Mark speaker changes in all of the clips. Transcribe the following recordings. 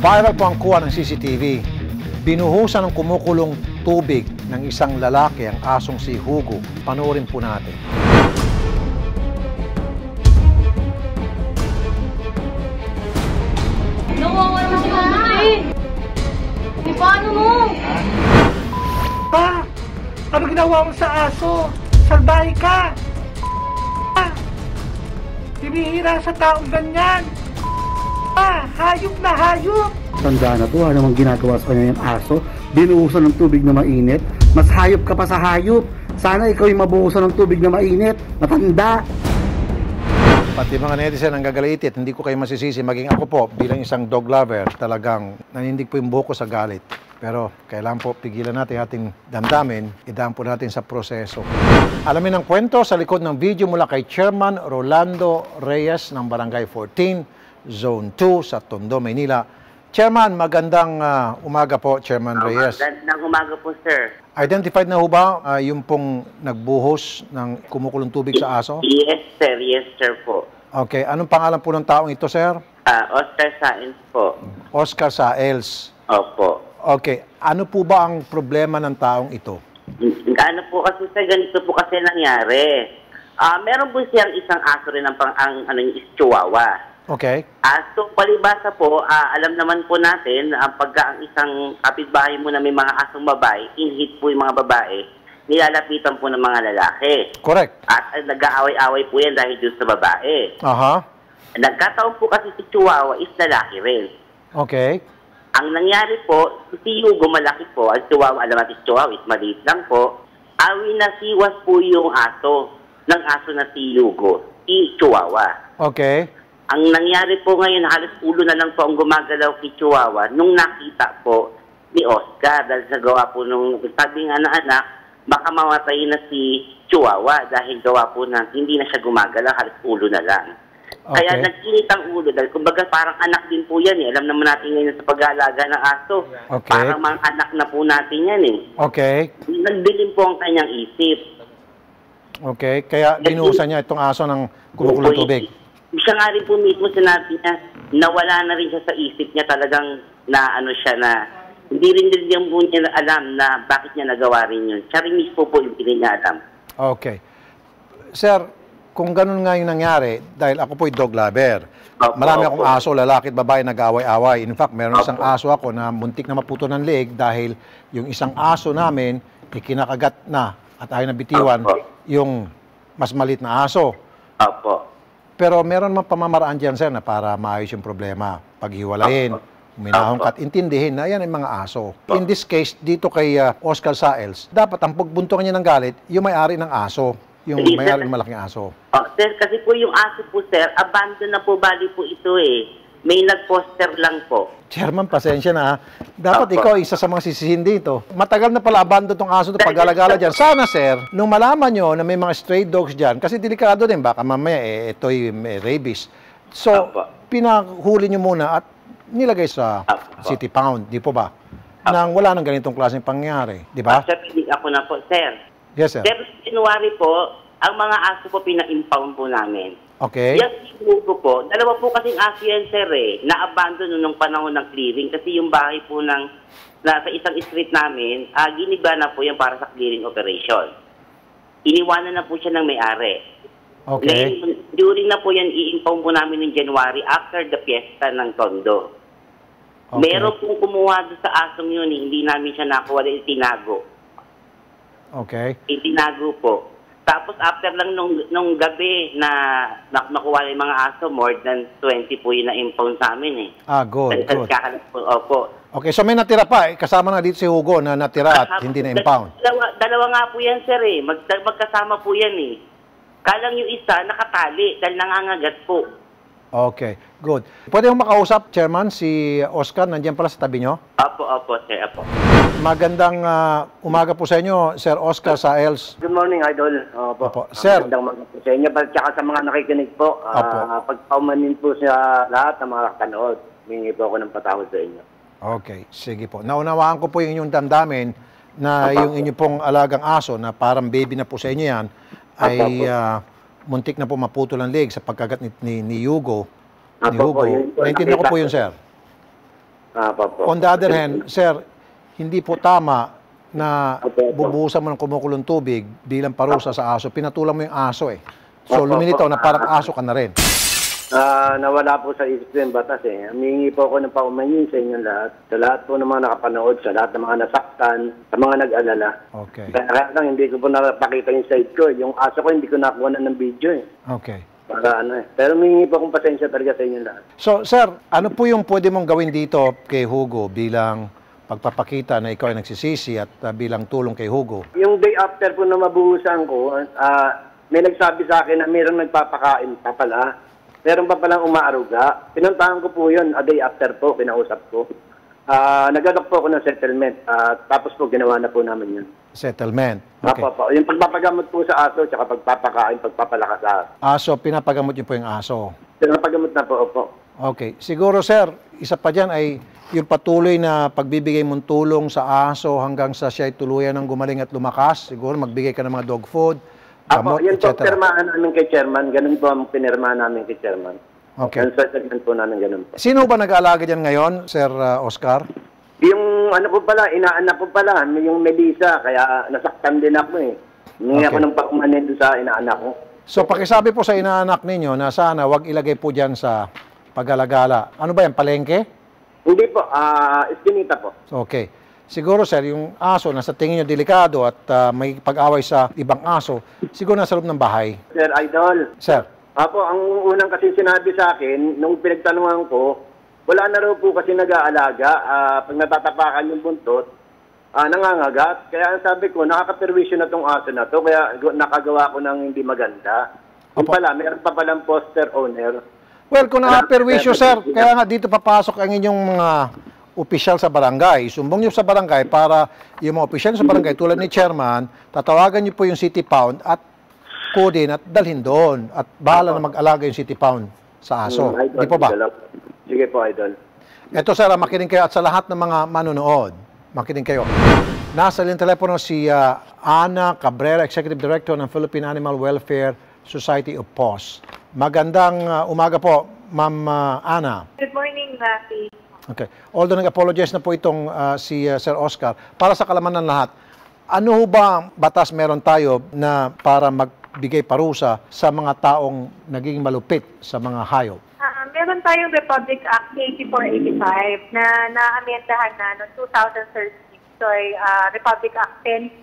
Speaker 1: Viral po ang kuha ng CCTV. Binuhusan ng kumukulong tubig ng isang lalaki ang asong si Hugo. Panoorin po natin.
Speaker 2: Nawawala si Hugo eh. Di paano mo?
Speaker 3: Pa! Ano ginawa mo sa aso? Salbahe ka! Pa! Hinihira sa taong ganyan! Pa! Hayop na hayop!
Speaker 4: Tanda na to, ano namang ginagawa sa kanya yung aso? Binuhusan ng tubig na mainit? Mas hayop ka pa sa hayop! Sana ikaw yung mabuhusan ng tubig na mainit! Matanda!
Speaker 1: Pati mga netizen ang gagalitit, hindi ko kayo masisisi. Maging ako po, bilang isang dog lover, talagang nanindig po yung buhok ko sa galit. Pero kailangan po pigilan natin ating damdamin, idaan po natin sa proseso. Alamin ang kwento sa likod ng video mula kay Chairman Rolando Reyes ng Barangay 14, Zone 2 sa Tondo, Maynila. Chairman, magandang umaga po, Chairman Reyes.
Speaker 5: Magandang umaga po, sir.
Speaker 1: Identified na ho ba yung pong nagbuhos ng kumukulong tubig sa aso?
Speaker 5: Yes, sir. Yes, sir po.
Speaker 1: Okay. Anong pangalan po ng taong ito, sir?
Speaker 5: Oscar Saenz po.
Speaker 1: Oscar Saenz.
Speaker 5: Opo.
Speaker 1: Okay. Ano po ba ang problema ng taong ito?
Speaker 5: Ano po kasi, sir, ganito po kasi nangyari. Meron po siyang isang aso rin ang Chihuahua.
Speaker 1: Okay.
Speaker 5: So, palibasa po, alam naman po natin, pagka ang isang kapitbahay mo na may mga asong babae, in-hit po yung mga babae, nilalapitan po ng mga lalaki.
Speaker 1: Correct.
Speaker 5: At nag-aaway-away po yan dahil doon sa babae.
Speaker 1: Aha.
Speaker 5: Nagkataon po kasi si Chihuahua is lalaki rin.
Speaker 1: Okay.
Speaker 5: Ang nangyari po, si Hugo malaki po, ang Chihuahua, alam natin si Chihuahua is maliit lang po, nasiwas po yung aso ng aso na si Hugo, si Chihuahua.
Speaker 1: Okay.
Speaker 5: Ang nangyari po ngayon, halos ulo na lang po ang gumagalaw kay Chihuahua nung nakita po ni Oscar dahil sa gawa po nung sabi nga na anak, baka mamatay na si Chihuahua dahil gawa po na hindi na siya gumagalaw, halos ulo na lang.
Speaker 1: Okay.
Speaker 5: Kaya nag-init ang ulo dahil kumbaga parang anak din po yan eh. Alam naman natin ngayon sa pag-aalaga ng aso.
Speaker 1: Okay.
Speaker 5: Parang mga anak na po natin yan eh.
Speaker 1: Okay.
Speaker 5: Nagdilim po ang kanyang isip.
Speaker 1: Okay. Kaya binuhusan niya itong aso ng kumukulong tubig.
Speaker 5: Siya nga rin po mismo sinabi niya, nawala na rin siya sa isip niya talagang na ano siya na, hindi rin po niya alam na bakit niya nagawa rin yun. Siya rin mismo po yung hindi niya alam.
Speaker 1: Okay. Sir, kung ganun nga yung nangyari, dahil ako po'y dog lover, marami akong aso, lalaki at babae nag-away-away. In fact, meron isang aso ako na muntik na maputo ng leg dahil yung isang aso namin, ikinakagat na at ayaw na bitiwan yung mas maliit na aso.
Speaker 5: Opo.
Speaker 1: Pero meron mang pamamaraan dyan, sir, na para maayos yung problema. Paghiwalayin, minahong kat, intindihin na yan ang mga aso. In this case, dito kay Oscar Saenz, dapat ang pagbuntungan niya ng galit, yung may-ari ng aso, yung may-ari ng malaking aso.
Speaker 5: Sir, kasi po yung aso po, sir, abandon na po bali po ito eh. May nag-poster lang po.
Speaker 1: Chairman, pasensya na. Dapat ikaw isa sa mga sisihin dito. Matagal na pala abandon tong aso ito pag-alagala dyan. Sana, sir, nung malaman nyo na may mga stray dogs dyan, kasi delikado din, baka mamaya ito'y may rabies. So, pinahuli nyo muna at nilagay sa city pound, di po ba? Nang wala nang ganitong klaseng pangyayari, di ba?
Speaker 5: Sir, hindi ako na po, sir.
Speaker 1: Yes, sir.
Speaker 5: Sir, January po, ang mga aso po pina-impound po namin.
Speaker 1: Okay.
Speaker 5: Yung Hugo po, dalawa po kasing aso yan, sir, na-abandon nung panahon ng clearing kasi yung bahay po sa isang street namin, giniba na po yan para sa clearing operation. Iniwanan na po siya ng may-ari.
Speaker 1: Okay.
Speaker 5: During na po yan, i-impound po namin ng January after the fiesta ng Tondo.
Speaker 1: Okay.
Speaker 5: Meron pong kumuha doon sa asong yun, hindi namin siya nakuha, itinago.
Speaker 1: Okay.
Speaker 5: Itinago po. Tapos after lang nung gabi na nakuha yung mga aso, more than 20 po yung na-impound sa amin eh.
Speaker 1: Good, good.
Speaker 5: Opo.
Speaker 1: Okay, so may natira pa. Kasama na dito si Hugo na natira at hindi na-impound.
Speaker 5: Dalawa nga po yan, sir eh. Magkasama po yan eh. Kalang yung isa, nakatali dahil nangangagat po.
Speaker 1: Okay, good. Pwede mo makausap, Chairman, si Oscar, nandiyan pala sa tabi nyo?
Speaker 5: Opo, sir, opo.
Speaker 1: Magandang umaga po sa inyo, Sir Oscar Saenz.
Speaker 6: Good morning, Idol.
Speaker 1: Opo. Sir.
Speaker 6: Magandang umaga po sa inyo, tsaka sa mga nakikinig po. Pagpaumanin po sa lahat ng mga kanood, humingi po ako ng patawad sa inyo.
Speaker 1: Okay, sige po. Naunawaan ko po yung inyong damdamin na yung inyo pong alagang aso na parang baby na po sa inyo yan ay muntik na po maputol ang leg sa pagkagat ni Hugo. Naintindihan ko po yun, sir.
Speaker 6: Po.
Speaker 1: On the other hand, sir, hindi po tama na bubuhusan mo ng kumukulong tubig bilang parusa sa aso. Pinatulan mo yung aso eh. So, lumilitaw na parang aso ka na rin.
Speaker 6: Nawala po sa isip ko yung batas eh. Humingi po ako ng paumanhin sa inyong lahat. Sa lahat po ng mga nakapanood, sa lahat ng mga nasaktan, sa mga nag-alala.
Speaker 1: Okay.
Speaker 6: Kaya lang, hindi ko po napakita yung side ko. Yung aso ko, hindi ko nakuha na ng video eh.
Speaker 1: Okay.
Speaker 6: Para ano eh. Pero humingi po akong pasensya talaga sa inyong lahat.
Speaker 1: So, sir, ano po yung pwede mong gawin dito kay Hugo bilang pagpapakita na ikaw ay nagsisisi at bilang tulong kay Hugo?
Speaker 6: Yung day after po na mabuhusan ko, may nagsabi sa akin na mayroong nagpapakain pa pala. Meron pa palang umaaruga. Pinuntahan ko po yun, a day after po, pinausap ko. Nag-alok po ako ng settlement. Tapos po, ginawa na po namin yun.
Speaker 1: Settlement. Okay.
Speaker 6: Po. Yung pagpapagamot po sa aso, tsaka pagpapakain, pagpapalakas sa
Speaker 1: Aso, pinapagamot niyo po yung aso.
Speaker 6: pinapagamot na po, opo.
Speaker 1: Okay. Siguro, sir, isa pa dyan ay yung patuloy na pagbibigay mong tulong sa aso hanggang sa siya ay tuluyan ng gumaling at lumakas. Siguro magbigay ka ng mga dog food,
Speaker 6: Apo,
Speaker 1: gamot,
Speaker 6: yun po,
Speaker 1: etc.
Speaker 6: pirmahan namin kay Chairman. Ganun po ang pinirmahan namin kay Chairman.
Speaker 1: Okay.
Speaker 6: Yung settlement po namin, ganun po.
Speaker 1: Sino ba nag-aalaga dyan ngayon, Sir Oscar?
Speaker 6: Yung ano po pala, inaanak ko pala, yung Melissa, kaya nasaktan din ako eh. Hindi ako ng paumanin doon sa inaanak ko.
Speaker 1: So, pakisabi po sa inaanak ninyo na sana wag ilagay po dyan sa pag-alagala. Ano ba yan, palengke?
Speaker 6: Hindi po, Espinita po.
Speaker 1: Okay. Siguro, sir, yung aso nasa tingin nyo delikado at may pag-away sa ibang aso, siguro nasa loob ng bahay.
Speaker 6: Sir Idol.
Speaker 1: Sir.
Speaker 6: Apo, ang unang kasi sinabi sa akin, nung pinagtanungan ko, wala na raw po kasi nag-aalaga. Pag natatapakan yung buntot, nangangagat. Kaya ang sabi ko, nakaka-perwisyo na tong aso na to, kaya nakagawa ko ng hindi maganda. Yung pala, meron pa palang poster owner.
Speaker 1: Well, kung nakaka-perwisyo, sir, kaya nga dito papasok ang inyong mga opisyal sa barangay. Sumbong nyo sa barangay para yung mga opisyal sa barangay, tulad ni Chairman, tatawagan nyo po yung City Pound at kudin at dalhin doon. At bahala na mag-alaga yung City Pound sa aso. Di po ba?
Speaker 6: Sige po, Idol.
Speaker 1: Ito, sir, makinig kayo at sa lahat ng mga manonood, makinig kayo. Nasa linyang telepono si Ana Cabrera, Executive Director ng Philippine Animal Welfare Society of PAWS. Magandang umaga po, Ma'am Ana.
Speaker 2: Good morning, Rafi.
Speaker 1: Okay. Although nag-apologize na po itong si Sir Oscar, para sa kalaman ng lahat, ano ba batas meron tayo na para magbigay parusa sa mga taong naging malupit sa mga hayop?
Speaker 2: Meron tayong Republic Act 8485 na na-amendahan na noong 2013. So, Republic Act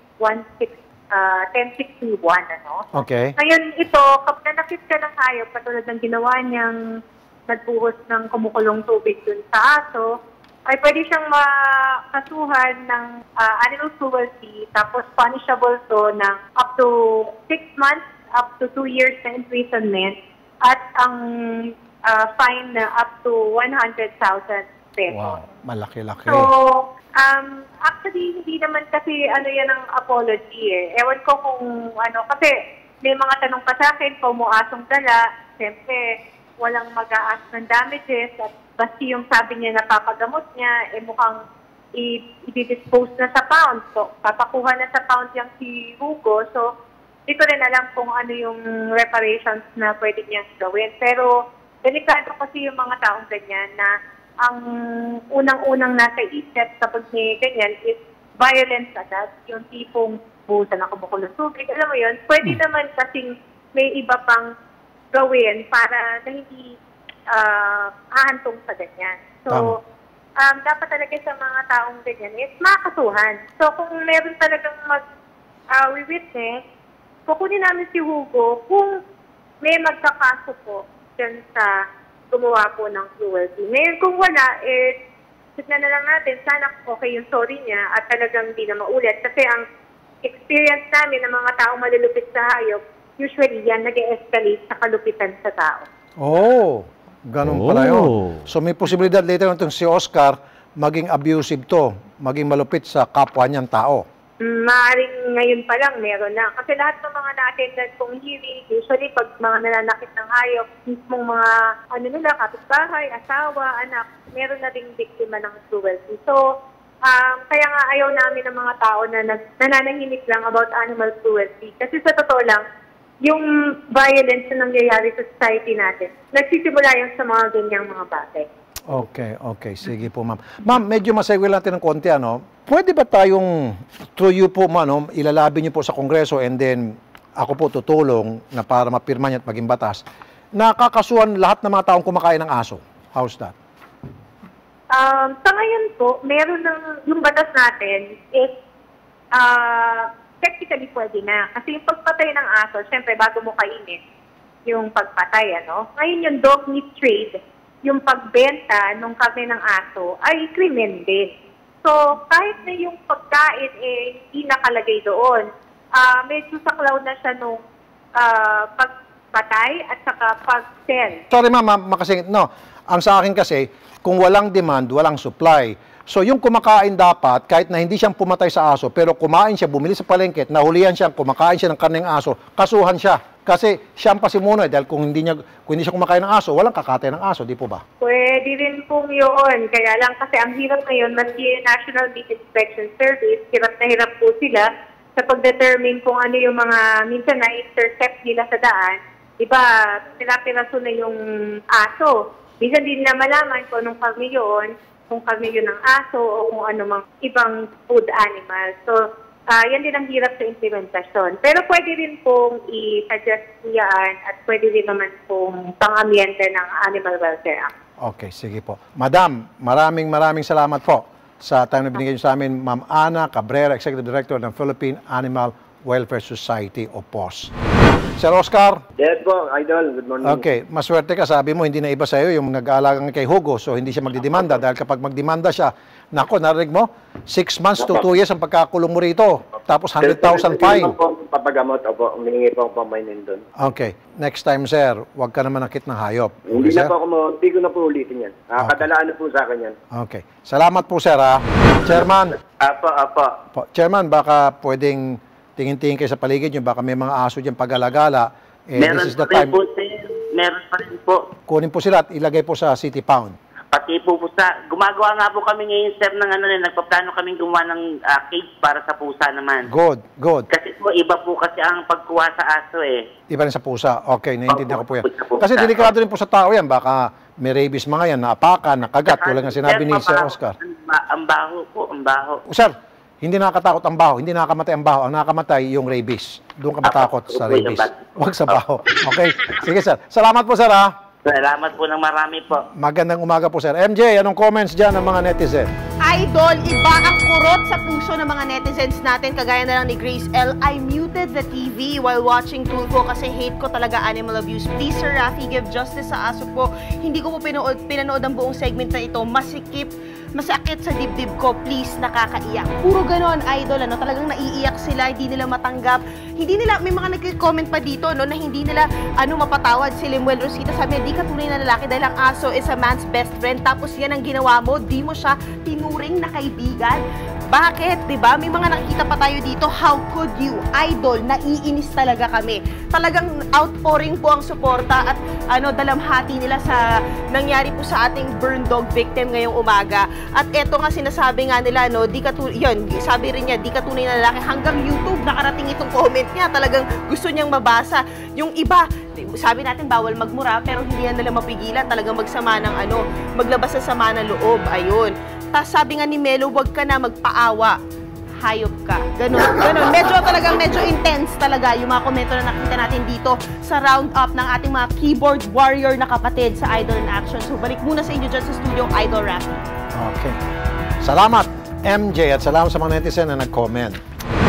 Speaker 2: 1061, ano?
Speaker 1: Okay.
Speaker 2: Ngayon, ito, kapag nanakit ka ng hayop, katulad ng ginawa niyang nagbuhos ng kumukulong tubig dun sa aso, ay pwede siyang makasuhan ng animal cruelty, tapos punishable to ng up to 6 months, up to 2 years na imprisonment, at ang fine na up to 100,000 pesos.
Speaker 1: Wow, malaki-laki.
Speaker 2: So, actually, hindi naman kasi ano yan ang apology eh. Ewan ko kung ano, kasi may mga tanong pa sa akin, kung muasong dala, siyempre, walang mag-a-ask ng damages at basti yung sabi niya napapagamot niya, eh mukhang i-dispose na sa pound. So, papakuha na sa pound yung si Hugo. So, di ko rin alam kung ano yung reparations na pwede niyang gawin. Pero, delikado kasi yung mga taong ganyan na ang unang-unang nasa isip kapag may ganyan is violence agad. Yung tipong buhusan ng kumukulong tubig. Alam mo yun, pwede naman kasing may iba pang gawin para na hindi ahantong sa ganyan. So, dapat talaga sa mga taong ganyan is makasuhan. So, kung meron talagang mag-witness, kukunin namin si Hugo kung may magkakaso po dyan sa gumawa po ng cruelty. Ngayon, kung wala, tignan na lang natin, sana okay yung sorry niya at talagang hindi na maulit. Kasi ang experience namin ng mga taong malulupit sa hayop, usually yan nag-escalate sa kalupitan sa tao.
Speaker 1: Oh, ganun pala yun. So may posibilidad later itong si Oscar maging abusive to, maging malupit sa kapwa niyang tao.
Speaker 2: Maaaring ngayon pa lang meron na. Kasi lahat ng mga na-attended kong hearing, usually pag mga nananakit ng hayop, mismong mga kapitbahay, asawa, anak, meron na ding biktima ng cruelty. So, kaya nga ayaw namin ng mga tao na nananahimik lang about animal cruelty. Kasi sa totoo lang, yung violence na nangyayari sa society natin, nagsisimula yan sa mga ganyang mga bagay.
Speaker 1: Okay. Sige po, ma'am. Ma'am, medyo masegwil natin ng konti, ano? Pwede ba tayong, through you po, ma'am, ilalabi niyo po sa Kongreso and then ako po tutulong na para mapirma niya at maging batas, nakakasuhan lahat ng mga taong kumakain ng aso? How's that?
Speaker 2: Sa ngayon po, meron yung batas natin is technically pwede na. Kasi yung pagpatay ng aso, syempre bago mo kainin yung pagpatay, ano? Ngayon yung dog meat trade, yung pagbenta ng karne ng aso ay krimen din. So, kahit na yung pagkain hindi nakalagay doon, medyo saklaw na siya nung pagpatay at saka pag-sell.
Speaker 1: Sorry ma'am, makasingit. No, ang sa akin kasi, kung walang demand, walang supply. So yung kumakain dapat, kahit na hindi siyang pumatay sa aso, pero kumain siya, bumili sa palengke, nahulihan siya, kumakain siya ng karne ng aso, kasuhan siya. Kasi siya ang pasimuno, dahil kung hindi siya kumakain ng aso, walang kakatay ng aso, di po ba?
Speaker 2: Pwede rin pong yun. Kaya lang kasi ang hirap ngayon, maski National Meat Inspection Service, hirap na hirap po sila sa pag-determine kung ano yung mga minsan na-intercept nila sa daan. Diba, pira-piraso na yung aso. Minsan din na malaman kung anong karne yun, kung karne yun ng aso o kung ano mang ibang food animal. So, yan din ang hirap sa implementasyon. Pero pwede rin pong i-suggest yan at pwede din naman pong pang-amyente ng Animal Welfare Act.
Speaker 1: Okay, sige po. Madam, maraming salamat po sa time na binigay niyo sa amin, Ma'am Ana Cabrera, Executive Director ng Philippine Animal Welfare Society o POS. Sir Oscar?
Speaker 6: Yes po, Idol. Good morning.
Speaker 1: Okay, maswerte ka. Sabi mo, hindi na iba sa'yo yung nag-aalagang kay Hugo, so hindi siya magdidemanda. Dahil kapag magdemanda siya, nako, narinig mo, 6 months to 2 years ang pagkakulong mo rito. Tapos 100,000 fine.
Speaker 6: Papagamot, opo. Humihingi po ako pamainin doon.
Speaker 1: Okay. Next time, sir, huwag ka na manakit ng hayop.
Speaker 6: Hindi
Speaker 1: Okay,
Speaker 6: na po ako, hindi ko na po ulitin yan. Kadalaan na po sa akin yan.
Speaker 1: Okay. Salamat po, sir, ha. Chairman.
Speaker 6: Apo.
Speaker 1: Chairman, baka pwedeng tingin-tingin kayo sa paligid nyo, baka may mga aso dyan pag-alagala.
Speaker 5: Meron
Speaker 1: This is the
Speaker 5: pa rin
Speaker 1: time.
Speaker 5: po, sir. Meron pa rin po.
Speaker 1: Kunin po sila at ilagay po sa City Pound.
Speaker 5: Pati po gumagawa nga po kami ngayon, sir, ng nagpaplano kaming gumawa ng cage para sa pusa naman.
Speaker 1: Good.
Speaker 5: Kasi po, iba po kasi ang pagkuha sa aso
Speaker 1: Iba rin sa pusa. Okay, naiintindihan ko po yan.
Speaker 5: Opo.
Speaker 1: Kasi delikado rin po sa tao yan. Baka may rabies mga yan, naapakan, nakagat. Tulad nga sinabi ni Sir Oscar.
Speaker 5: Ang baho po, ang baho.
Speaker 1: Sir, hindi nakakatakot ang baho. Hindi nakakamatay ang baho. Ang nakakamatay yung rabies. Doon ka matakot sa rabies. Huwag sa baho. Okay. Sige, sir. Salamat po, sir, ha.
Speaker 5: Salamat po ng marami po.
Speaker 1: Magandang umaga po, sir. MJ, anong comments dyan ng mga netizen?
Speaker 7: Idol, iba ang kurot sa puso ng mga netizens natin. Kagaya na lang ni Grace L. I muted the TV while watching Tulfo kasi hate ko talaga animal abuse. Please, Sir Rafi, give justice sa aso po. Hindi ko po pinanood ang buong segment na ito. Masakit sa dibdib ko. Please, nakakaiyak. Puro ganon, Idol. Talagang naiiyak sila. Hindi nila matanggap. May mga nag-comment pa dito na hindi nila mapatawad si Limuel Rosita. Sabi niya, di ka tunay na lalaki dahil ang aso is a man's best friend. Tapos yan ang ginawa mo. Di mo siya tinuring na kaibigan. Bakit? Diba? May mga nakikita pa tayo dito. How could you? Idol, naiinis talaga kami. Talagang outpouring po ang suporta at dalamhati nila sa nangyari po sa ating burn dog victim ngayong umaga. At eto nga sinasabi nga nila, sabi rin niya, di ka tunay na lalaki. Hanggang YouTube nakarating itong comment niya. Talagang gusto niyang mabasa. Yung iba, sabi natin bawal magmura, pero hindi yan nila mapigilan. Talagang magsama ng maglabas sa sama ng loob. Ayun. Tapos sabi nga ni Melo, wag ka na magpaawa. Hayop ka. Ganon. Medyo intense talaga yung mga komento na nakita natin dito sa roundup ng ating mga keyboard warrior na kapatid sa Idol in Action. So balik muna sa inyo dyan sa studio, Idol Rafi.
Speaker 1: Okay. Salamat, MJ, at salamat sa mga netizen na nag-comment.